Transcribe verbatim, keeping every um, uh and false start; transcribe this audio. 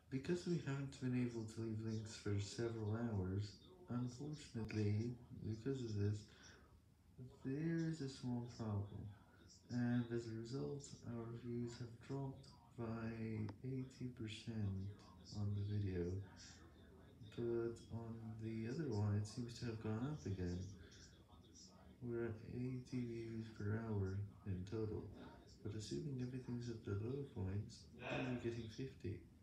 Because we haven't been able to leave links for several hours, unfortunately, because of this, there is a small problem, and as a result, our views have dropped by eighty percent on the video, but on the other one, it seems to have gone up again. We're at eighty views per hour in total, but assuming everything's at the low points, then we're getting fifty.